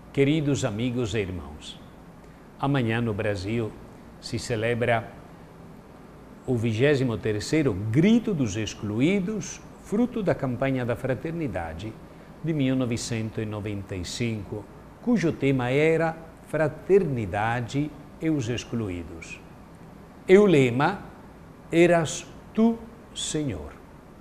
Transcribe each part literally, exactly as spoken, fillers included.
Queridos amigos e irmãos, amanhã no Brasil se celebra o vigésimo terceiro Grito dos Excluídos, fruto da campanha da Fraternidade de mil novecentos e noventa e cinco, cujo tema era Fraternidade e os Excluídos. E o lema, Eras tu, Senhor.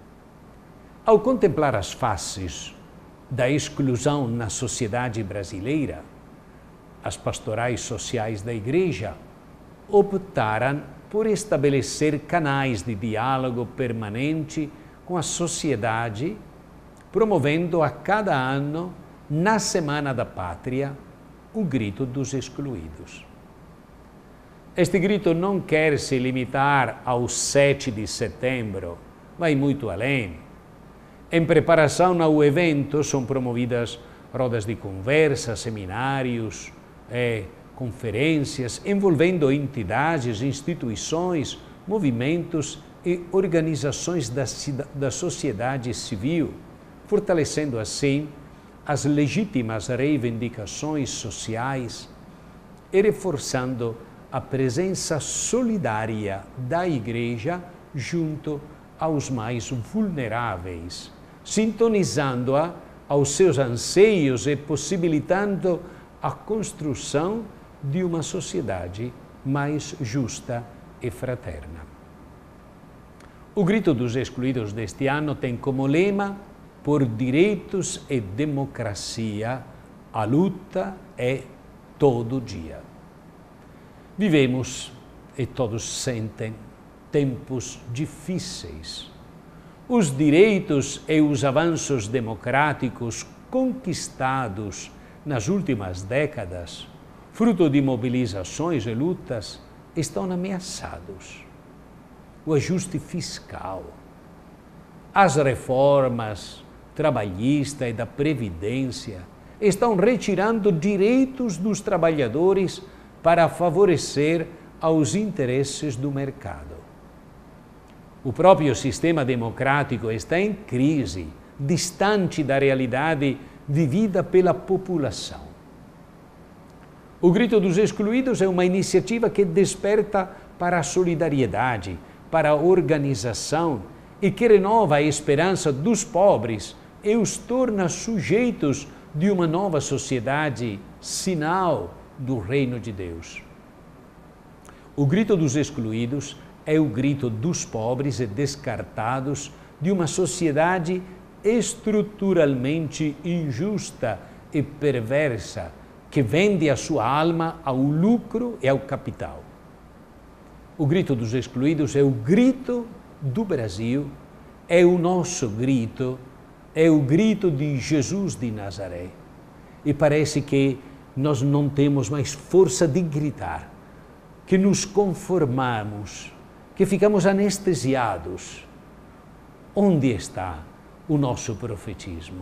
Ao contemplar as faces da exclusão na sociedade brasileira, as pastorais sociais da Igreja optaram por estabelecer canais de diálogo permanente com a sociedade, promovendo a cada ano, na Semana da Pátria, o Grito dos Excluídos. Este grito não quer se limitar ao sete de setembro, vai muito além. Em preparação ao evento, são promovidas rodas de conversa, seminários, eh, conferências, envolvendo entidades, instituições, movimentos e organizações da, da sociedade civil, fortalecendo assim as legítimas reivindicações sociais e reforçando a presença solidária da Igreja junto aos mais vulneráveis, sintonizando-a aos seus anseios e possibilitando a construção de uma sociedade mais justa e fraterna. O Grito dos Excluídos deste ano tem como lema Por direitos e democracia, a luta é todo dia. Vivemos, e todos sentem, tempos difíceis. Os direitos e os avanços democráticos conquistados nas últimas décadas, fruto de mobilizações e lutas, estão ameaçados. O ajuste fiscal, as reformas trabalhista e da Previdência estão retirando direitos dos trabalhadores para favorecer aos interesses do mercado. O próprio sistema democrático está em crise, distante da realidade vivida pela população. O Grito dos Excluídos é uma iniciativa que desperta para a solidariedade, para a organização e que renova a esperança dos pobres e os torna sujeitos de uma nova sociedade, sinal do reino de Deus. O Grito dos Excluídos é o grito dos pobres e descartados de uma sociedade estruturalmente injusta e perversa que vende a sua alma ao lucro e ao capital. O Grito dos Excluídos é o grito do Brasil, é o nosso grito, é o grito de Jesus de Nazaré. E parece que nós não temos mais força de gritar, que nos conformamos, que ficamos anestesiados. Onde está o nosso profetismo?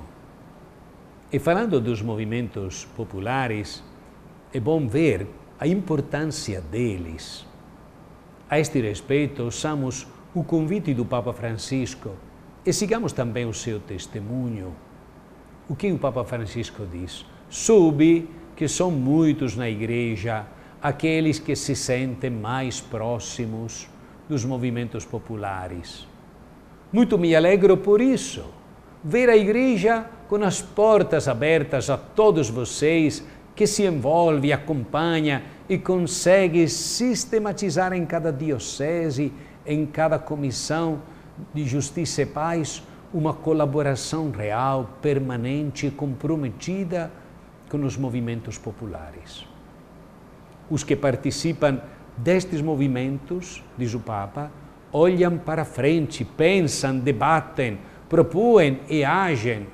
E falando dos movimentos populares, é bom ver a importância deles. A este respeito, ouçamos o convite do Papa Francisco e sigamos também o seu testemunho. O que o Papa Francisco diz? Soube que são muitos na Igreja aqueles que se sentem mais próximos dos movimentos populares. Muito me alegro por isso, ver a Igreja com as portas abertas a todos vocês, que se envolve, acompanha e consegue sistematizar em cada diocese, em cada comissão de Justiça e Paz, uma colaboração real, permanente e comprometida com os movimentos populares. Os que participam destes movimentos, diz o Papa, olham para frente, pensam, debatem, propõem e agem.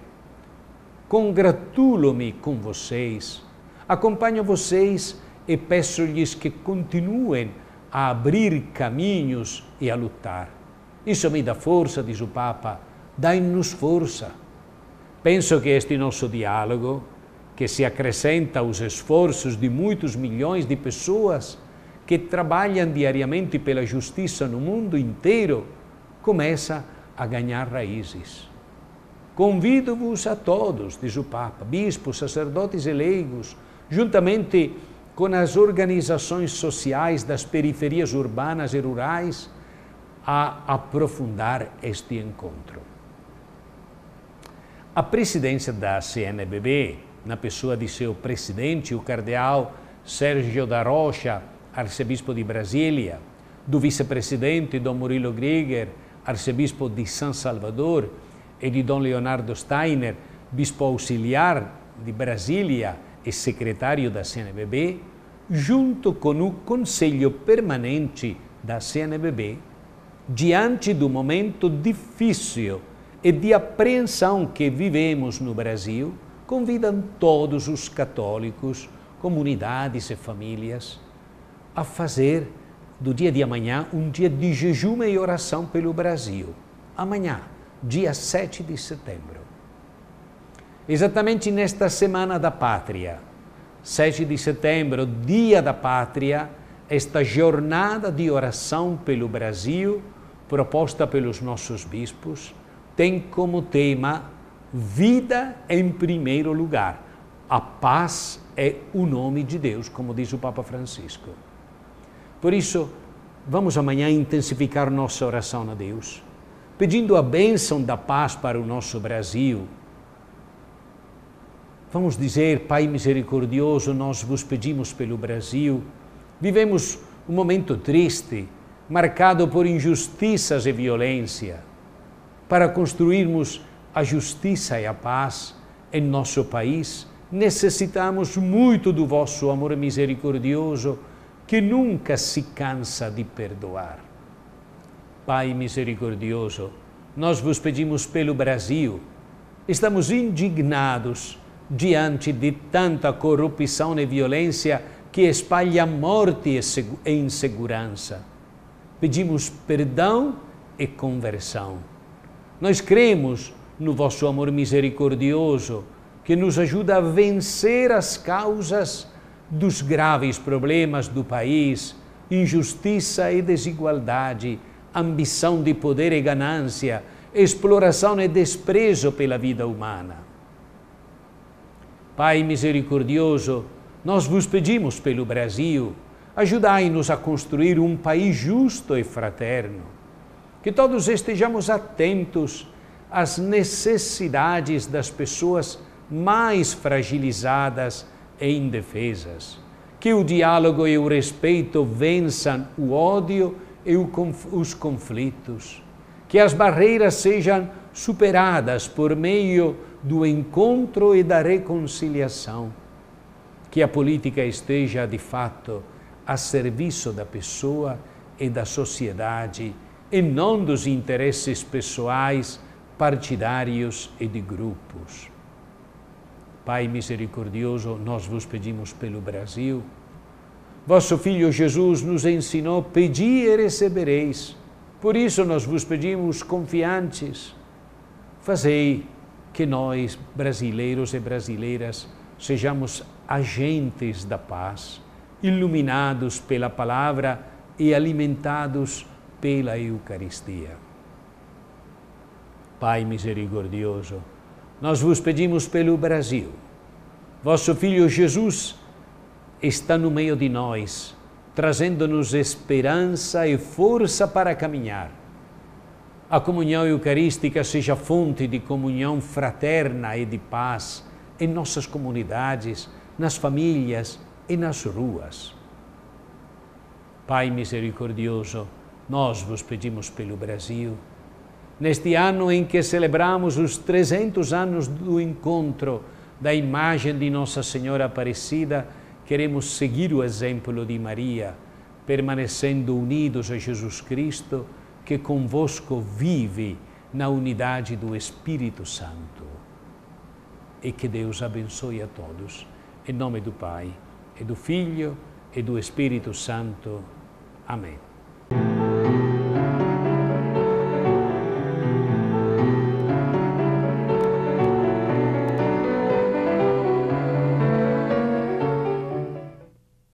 Congratulo-me com vocês, acompanho vocês e peço-lhes que continuem a abrir caminhos e a lutar. Isso me dá força, diz o Papa, dai-nos força. Penso que este nosso diálogo, que se acrescenta aos esforços de muitos milhões de pessoas que trabalham diariamente pela justiça no mundo inteiro, começa a ganhar raízes. convido-vos a todos, diz o Papa, bispos, sacerdotes e leigos, juntamente com as organizações sociais das periferias urbanas e rurais, a aprofundar este encontro. A presidência da C N B B, na pessoa de seu presidente, o cardeal Sérgio da Rocha, arcebispo de Brasília, do vice-presidente Dom Murilo Grieger, arcebispo de São Salvador, e de Dom Leonardo Steiner, bispo auxiliar de Brasília e secretário da C N B B, junto com o Conselho Permanente da C N B B, diante do momento difícil e de apreensão que vivemos no Brasil, convidam todos os católicos, comunidades e famílias a fazer do dia de amanhã um dia de jejum e oração pelo Brasil. Amanhã, dia sete de setembro. Exatamente nesta Semana da Pátria, sete de setembro, Dia da Pátria, esta jornada de oração pelo Brasil, proposta pelos nossos bispos, tem como tema vida em primeiro lugar. A paz é o nome de Deus, como diz o Papa Francisco. Por isso, vamos amanhã intensificar nossa oração a Deus, pedindo a bênção da paz para o nosso Brasil. Vamos dizer, Pai misericordioso, nós vos pedimos pelo Brasil. Vivemos um momento triste, marcado por injustiças e violência. Para construirmos a justiça e a paz em nosso país, necessitamos muito do vosso amor misericordioso, que nunca se cansa de perdoar. Pai misericordioso, nós vos pedimos pelo Brasil. Estamos indignados diante de tanta corrupção e violência que espalha morte e insegurança. Pedimos perdão e conversão. Nós cremos no vosso amor misericordioso, que nos ajuda a vencer as causas dos graves problemas do país, injustiça e desigualdade, ambição de poder e ganância, exploração e desprezo pela vida humana. Pai misericordioso, nós vos pedimos pelo Brasil, ajudai-nos a construir um país justo e fraterno, que todos estejamos atentos às necessidades das pessoas mais fragilizadas e indefesas, que o diálogo e o respeito vençam o ódio e os conflitos, que as barreiras sejam superadas por meio do encontro e da reconciliação, que a política esteja, de fato, a serviço da pessoa e da sociedade, e não dos interesses pessoais, partidários e de grupos. Pai misericordioso, nós vos pedimos pelo Brasil. Vosso Filho Jesus nos ensinou, pedi e recebereis. Por isso nós vos pedimos confiantes, fazei que nós, brasileiros e brasileiras, sejamos agentes da paz, iluminados pela palavra e alimentados pela Eucaristia. Pai misericordioso, nós vos pedimos pelo Brasil. Vosso Filho Jesus está no meio de nós, trazendo-nos esperança e força para caminhar. A comunhão eucarística seja fonte de comunhão fraterna e de paz em nossas comunidades, nas famílias e nas ruas. Pai misericordioso, nós vos pedimos pelo Brasil. Neste ano em que celebramos os trezentos anos do encontro da imagem de Nossa Senhora Aparecida, queremos seguir o exemplo de Maria, permanecendo unidos a Jesus Cristo, que convosco vive na unidade do Espírito Santo. E que Deus abençoe a todos. Em nome do Pai, e do Filho, e do Espírito Santo. Amém.